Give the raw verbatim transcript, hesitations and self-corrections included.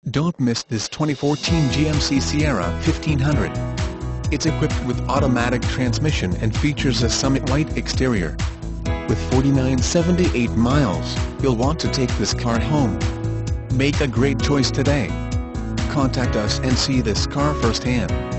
Don't miss this twenty fourteen G M C Sierra fifteen hundred. It's equipped with automatic transmission and features a Summit White exterior. With forty-nine thousand seventy-eight miles, you'll want to take this car home. Make a great choice today. Contact us and see this car firsthand.